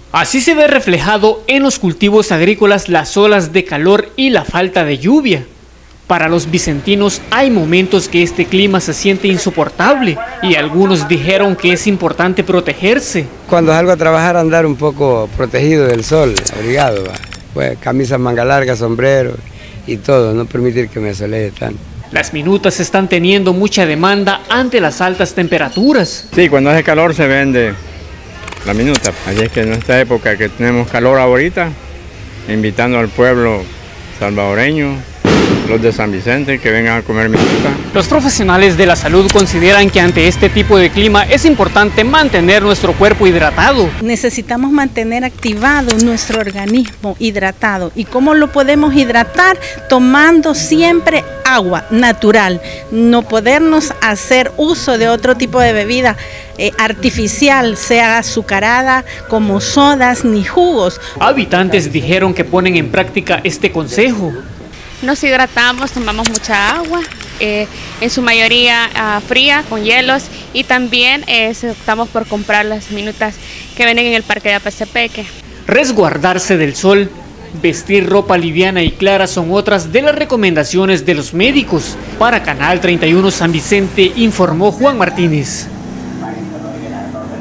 Así se ve reflejado en los cultivos agrícolas las olas de calor y la falta de lluvia. Para los vicentinos hay momentos que este clima se siente insoportable y algunos dijeron que es importante protegerse. Cuando salgo a trabajar andar un poco protegido del sol, abrigado, pues, camisa manga larga, sombrero y todo, no permitir que me asolee tanto. Las minutas están teniendo mucha demanda ante las altas temperaturas. Sí, cuando hace calor se vende la minuta. Así es que en esta época que tenemos calor ahorita, invitando al pueblo salvadoreño, los de San Vicente, que vengan a comer minuta. Los profesionales de la salud consideran que ante este tipo de clima es importante mantener nuestro cuerpo hidratado. Necesitamos mantener activado nuestro organismo hidratado. ¿Y cómo lo podemos hidratar? Tomando siempre agua natural. No podernos hacer uso de otro tipo de bebida artificial, sea azucarada, como sodas ni jugos. Habitantes dijeron que ponen en práctica este consejo. Nos hidratamos, tomamos mucha agua, en su mayoría fría, con hielos, y también optamos por comprar las minutas que venden en el parque de Apacepeque. Resguardarse del sol, vestir ropa liviana y clara son otras de las recomendaciones de los médicos. Para Canal 31 San Vicente informó Juan Martínez.